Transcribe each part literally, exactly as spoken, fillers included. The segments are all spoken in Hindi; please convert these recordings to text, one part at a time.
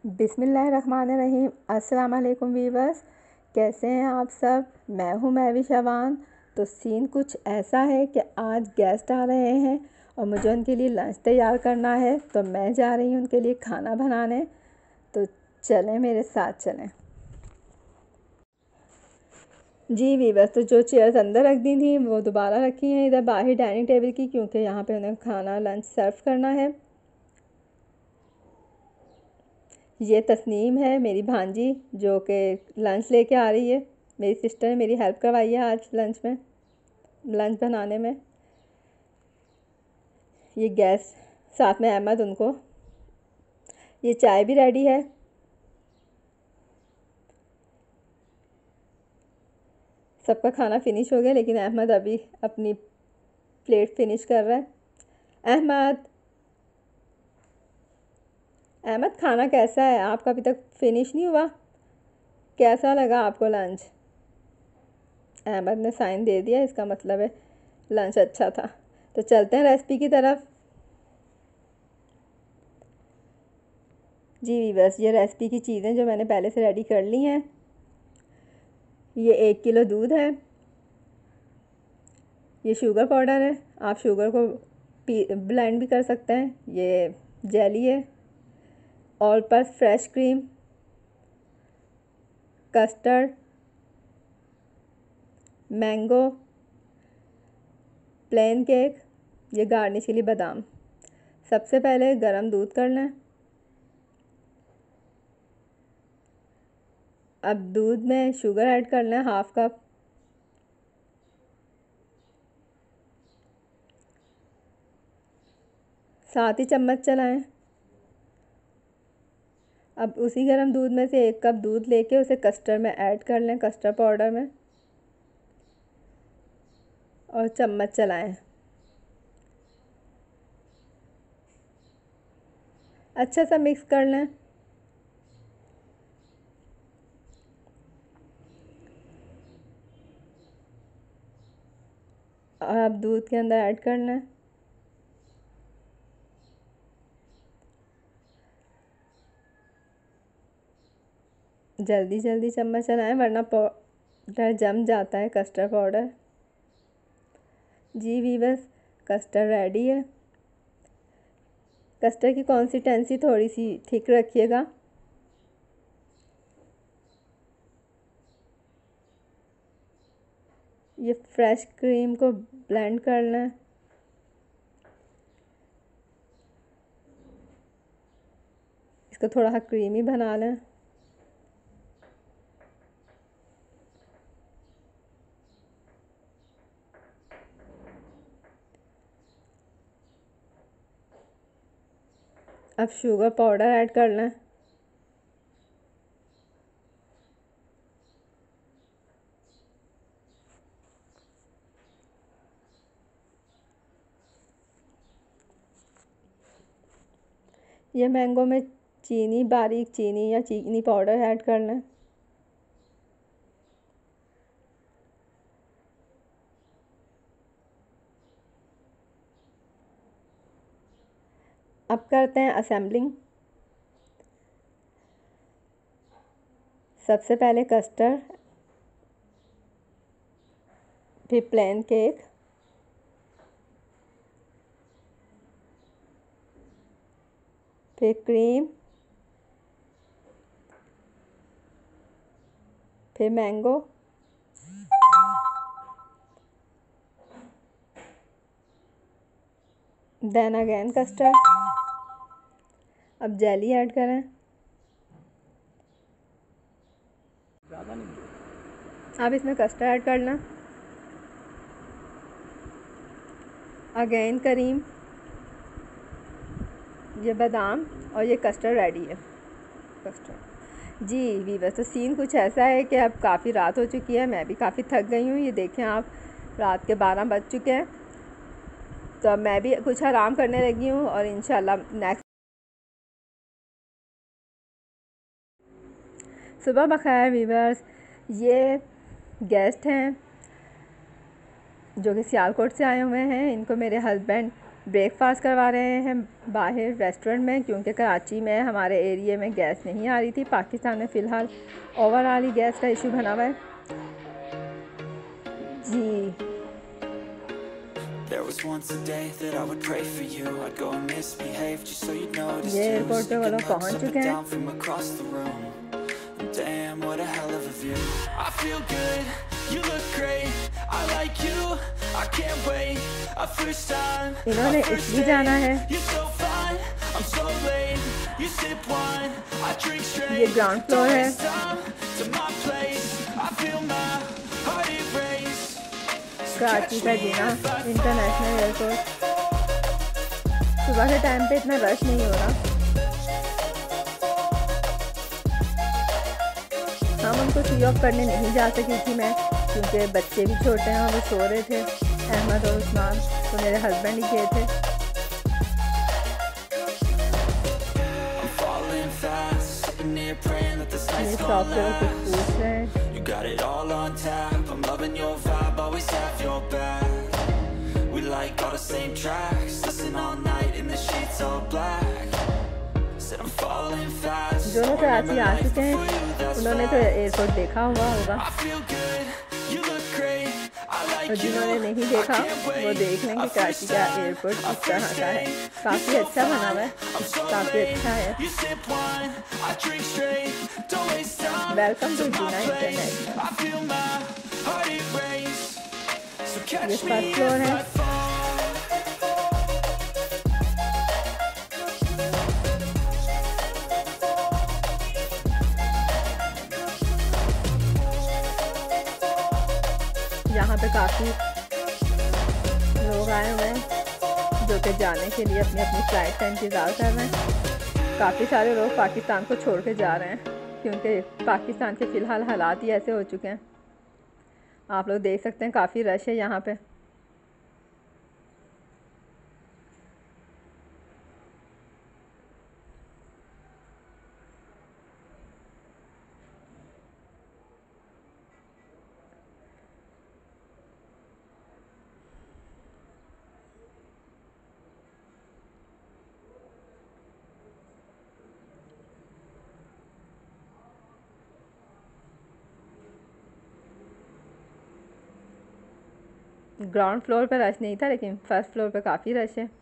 बिस्मिल्लाहिर्रहमानिर्रहीम। अस्सलाम वालेकुम वीवर्स, कैसे हैं आप सब। मैं हूं महवी शबान। तो सीन कुछ ऐसा है कि आज गेस्ट आ रहे हैं और मुझे उनके लिए लंच तैयार करना है, तो मैं जा रही हूं उनके लिए खाना बनाने। तो चलें, मेरे साथ चलें। जी वीवर्स, तो जो चेयर्स अंदर रख दी थी वो दोबारा रखी हैं इधर बाहर डाइनिंग टेबल की, क्योंकि यहाँ पे उन्हें खाना लंच सर्व करना है। ये तस्नीम है मेरी भांजी, जो कि लंच लेके आ रही है। मेरी सिस्टर ने मेरी हेल्प करवाई है आज लंच में लंच बनाने में। ये गैस साथ में अहमद, उनको ये चाय भी रेडी है। सबका खाना फिनिश हो गया, लेकिन अहमद अभी अपनी प्लेट फिनिश कर रहा है। अहमद अहमद खाना कैसा है आपका? अभी तक फिनिश नहीं हुआ। कैसा लगा आपको लंच? अहमद ने साइन दे दिया, इसका मतलब है लंच अच्छा था। तो चलते हैं रेसिपी की तरफ। जी बस, ये रेसिपी की चीज़ें जो मैंने पहले से रेडी कर ली हैं। ये एक किलो दूध है। ये शुगर पाउडर है, आप शुगर को पी ब्लेंड भी कर सकते हैं। ये जेली है। All purpose fresh cream, custard, mango, plain cake, ये गार्निश के लिए बादाम। सबसे पहले गरम दूध कर लें। अब दूध में शुगर ऐड कर लें, हाफ कप। सात ही चम्मच चलाएं। अब उसी गरम दूध में से एक कप दूध लेके उसे कस्टर्ड में ऐड कर लें, कस्टर्ड पाउडर में, और चम्मच चलाएं। अच्छा सा मिक्स कर लें। और अब दूध के अंदर ऐड कर लें। जल्दी जल्दी चम्मच चलाएं, वरना पाउडर जम जाता है, कस्टर्ड पाउडर। जी वीवर्स, कस्टर्ड रेडी है। कस्टर्ड की कंसिस्टेंसी थोड़ी सी थिक रखिएगा। ये फ्रेश क्रीम को ब्लेंड कर लें। इसको थोड़ा सा क्रीमी बना लें। अब शुगर पाउडर ऐड कर लें। ये मैंगो में चीनी, बारीक चीनी या चीनी पाउडर ऐड कर लें। अब करते हैं असेंबलिंग। सबसे पहले कस्टर्ड, फिर प्लेन केक, फिर क्रीम, फिर मैंगो, देन अगेन कस्टर्ड। अब जेली ऐड करें। अब इसमें कस्टर्ड ऐड करना, अगेन क्रीम, ये बादाम, और ये कस्टर्ड रेडी है। कस्टर्ड जी वीवर्स, तो सीन कुछ ऐसा है कि अब काफ़ी रात हो चुकी है, मैं भी काफ़ी थक गई हूँ। ये देखें आप, रात के बारह बज चुके हैं। तो अब मैं भी कुछ आराम करने लगी हूँ, और इंशाल्लाह नेक्स्ट सुबह बखैर वीवर्स। ये गेस्ट हैं जो कि सियालकोट से आए हुए हैं। इनको मेरे हस्बैंड ब्रेकफास्ट करवा रहे हैं बाहर रेस्टोरेंट में, क्योंकि कराची में हमारे एरिया में गैस नहीं आ रही थी। पाकिस्तान में फ़िलहाल ओवरऑल ही गैस का इशू बना हुआ है जी। There was once a day that I would pray for you. I'd go and misbehave just so you'd notice ये too. एयरपोर्ट पे वो लोग Sticking पहुंच lips up चुके and हैं। down from across the room. Damn, what a hell of a view. I feel good, you look great. I like you, I can't wait. A first time, इन्होंने a first इटली जाना है। date. You're so fine, I'm so late. You sip wine, I drink straight. ये ग्राउंड फ्लोर है। Don't waste time to my place. I feel my heart erase. Karachi का जीना इंटरनेशनल एयरपोर्ट। सुबह के टाइम पे इतना रश नहीं हो रहा। हम उनको सी ऑफ करने नहीं जा सकी थी मैं, क्योंकि बच्चे भी छोटे हैं और वो सो रहे थे, अहमद और उस्मान, तो मेरे हस्बैंड ही गए थे। ये शॉप पे वो कुछ पूछ रहे हैं। You got it all on tap. I'm loving your vibe, always have your back. We like all the same tracks. Listen all night in the sheets all black. Said I'm falling fast. जो लोग कराची आ चुके हैं उन्होंने तो एयरपोर्ट देखा हुआ होगा, I feel good. You look great. I like और you. जिन्होंने नहीं देखा वो देख लें कि कराची का एयरपोर्ट किस तरह का है। काफ़ी अच्छा बना हुआ है, काफ़ी अच्छा है। You sip wine, I drink straight. Don't waste time. Welcome to to my जीना place. International. I feel my heart erase. So catch ये me फर्स्ट फ्लोर if है। I fall. यहाँ पे काफ़ी लोग आए हुए हैं जो कि जाने के लिए अपनी अपनी फ़्लाइट का इंतज़ार कर रहे हैं। काफ़ी सारे लोग पाकिस्तान को छोड़ के जा रहे हैं, क्योंकि पाकिस्तान के फ़िलहाल हालात ही ऐसे हो चुके हैं। आप लोग देख सकते हैं काफ़ी रश है यहाँ पे। ग्राउंड फ्लोर पे रश नहीं था, लेकिन फर्स्ट फ्लोर पे काफ़ी रश है।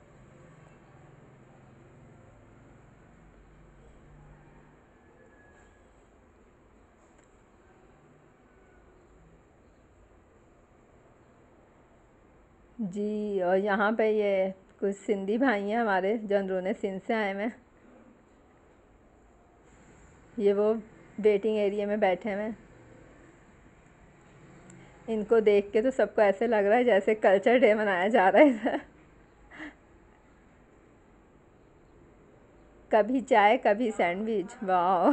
जी, और यहाँ पे ये कुछ सिंधी भाई हैं हमारे जो अंदरूनी सिंध से आए हुए हैं। ये वो वेटिंग एरिया में बैठे हुए हैं। इनको देख के तो सबको ऐसे लग रहा है जैसे कल्चर डे मनाया जा रहा है इधर। कभी चाय कभी सैंडविच, वाह।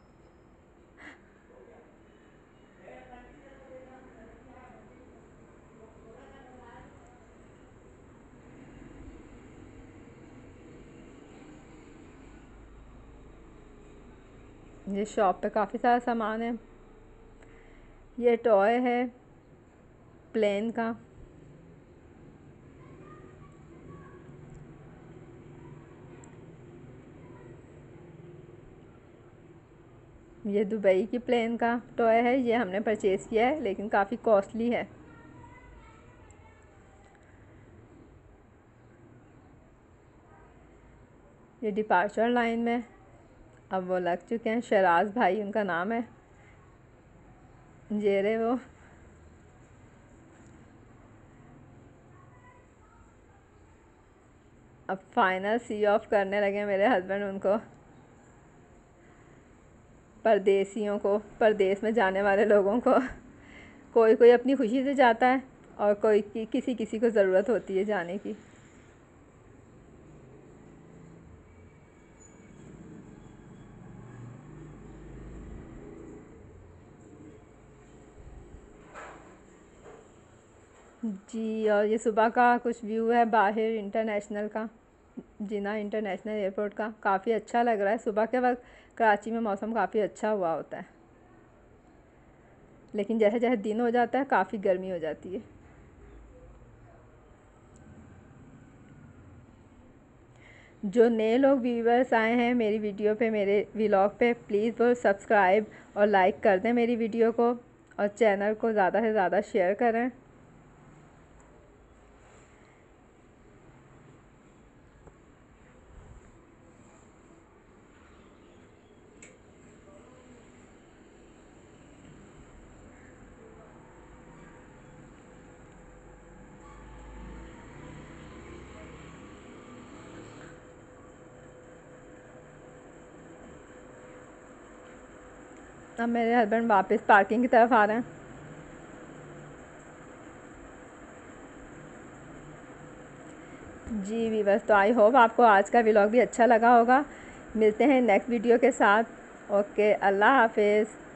ये शॉप पे काफ़ी सारा सामान है। ये टॉय है प्लेन का। ये दुबई की प्लेन का टॉय है, ये हमने परचेज़ किया है, लेकिन काफ़ी कॉस्टली है। ये डिपार्चर लाइन में अब वो लग चुके हैं, शराज भाई उनका नाम है। ये रहे वो। अब फाइनल सी ऑफ करने लगे मेरे हस्बैंड उनको, परदेसियों को, परदेस में जाने वाले लोगों को। कोई कोई अपनी खुशी से जाता है और कोई कि, किसी किसी को ज़रूरत होती है जाने की। जी, और ये सुबह का कुछ व्यू है बाहर इंटरनेशनल का, जिना इंटरनेशनल एयरपोर्ट का। काफ़ी अच्छा लग रहा है। सुबह के वक्त कराची में मौसम काफ़ी अच्छा हुआ होता है, लेकिन जैसे जैसे दिन हो जाता है काफ़ी गर्मी हो जाती है। जो नए लोग व्यूवर्स आए हैं मेरी वीडियो पे, मेरे व्लॉग पे, प्लीज़ वो सब्सक्राइब और लाइक कर दें मेरी वीडियो को, और चैनल को ज़्यादा से ज़्यादा शेयर करें। अब मेरे हस्बैंड वापस पार्किंग की तरफ आ रहे हैं। जी वीवर्स, तो आई होप आपको आज का व्लॉग भी अच्छा लगा होगा। मिलते हैं नेक्स्ट वीडियो के साथ। ओके, अल्लाह हाफिज़।